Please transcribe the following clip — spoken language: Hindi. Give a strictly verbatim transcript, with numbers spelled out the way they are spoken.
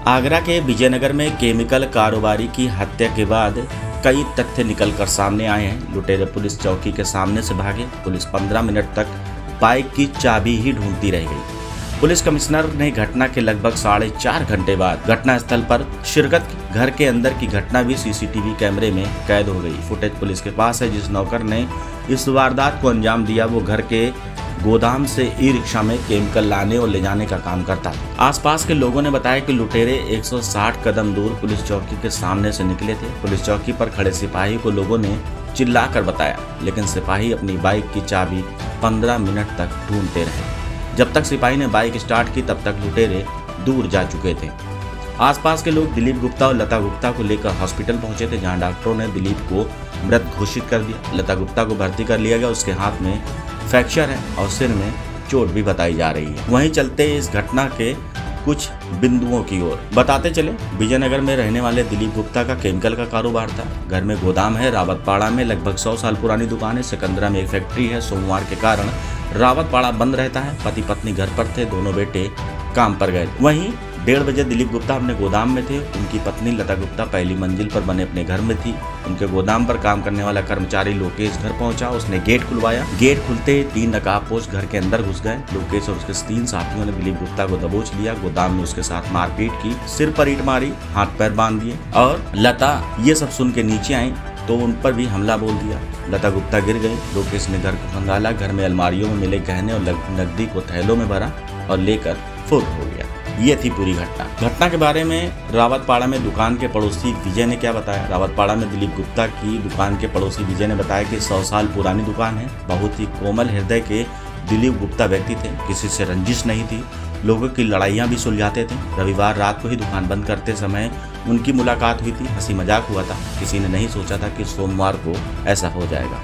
आगरा के विजयनगर में केमिकल कारोबारी की हत्या के बाद कई तथ्य निकलकर सामने आए हैं। लुटेरे पुलिस चौकी के सामने से भागे। पुलिस पंद्रह मिनट तक बाइक की चाबी ही ढूंढती रह गई। पुलिस कमिश्नर ने घटना के लगभग साढ़े चार घंटे बाद घटना स्थल पर शिरकत की। घर के अंदर की घटना भी सीसीटीवी कैमरे में कैद हो गई। फुटेज पुलिस के पास है। जिस नौकर ने इस वारदात को अंजाम दिया वो घर के गोदाम से ई रिक्शा में केमिकल लाने और ले जाने का काम करता था। आसपास के लोगों ने बताया कि लुटेरे एक सौ साठ कदम दूर पुलिस चौकी के सामने से निकले थे। पुलिस चौकी पर खड़े सिपाही को लोगों ने चिल्लाकर बताया, लेकिन सिपाही अपनी बाइक की चाबी पंद्रह मिनट तक ढूंढते रहे। जब तक सिपाही ने बाइक स्टार्ट की तब तक लुटेरे दूर जा चुके थे। आसपास के लोग दिलीप गुप्ता और लता गुप्ता को लेकर हॉस्पिटल पहुंचे थे, जहां डॉक्टरों ने दिलीप को मृत घोषित कर दिया। लता गुप्ता को भर्ती कर लिया गया। उसके हाथ में फ्रैक्चर है और सिर में चोट भी बताई जा रही है। वहीं चलते इस घटना के कुछ बिंदुओं की ओर बताते चले। विजयनगर में रहने वाले दिलीप गुप्ता का केमिकल का कारोबार था। घर में गोदाम है। रावतपाड़ा में लगभग सौ साल पुरानी दुकान है। सिकंदरा में एक फैक्ट्री है। सोमवार के कारण रावतपाड़ा बंद रहता है। पति पत्नी घर पर थे। दोनों बेटे काम पर गए। वहीं डेढ़ बजे दिलीप गुप्ता अपने गोदाम में थे। उनकी पत्नी लता गुप्ता पहली मंजिल पर बने अपने घर में थी। उनके गोदाम पर काम करने वाला कर्मचारी लोकेश घर पहुंचा। उसने गेट खुलवाया। गेट खुलते ही तीन नकाबपोश घर के अंदर घुस गए। लोकेश और उसके तीन साथियों ने दिलीप गुप्ता को दबोच लिया। गोदाम में उसके साथ मारपीट की, सिर पर ईंट मारी, हाथ पैर बांध दिए और लता ये सब सुन के नीचे आई तो उन पर भी हमला बोल दिया। लता गुप्ता गिर गई। लोकेश ने घर को खंगाला। घर में अलमारियों में मिले गहने और नकदी को थैलों में भरा और लेकर फुर्र हो गया। ये थी पूरी घटना। घटना के बारे में रावतपाड़ा में दुकान के पड़ोसी विजय ने क्या बताया। रावतपाड़ा में दिलीप गुप्ता की दुकान के पड़ोसी विजय ने बताया कि सौ साल पुरानी दुकान है। बहुत ही कोमल हृदय के दिलीप गुप्ता व्यक्ति थे। किसी से रंजिश नहीं थी। लोगों की लड़ाइयाँ भी सुलझाते थे। रविवार रात को ही दुकान बंद करते समय उनकी मुलाकात हुई थी। हंसी मजाक हुआ था। किसी ने नहीं सोचा था कि सोमवार को ऐसा हो जाएगा।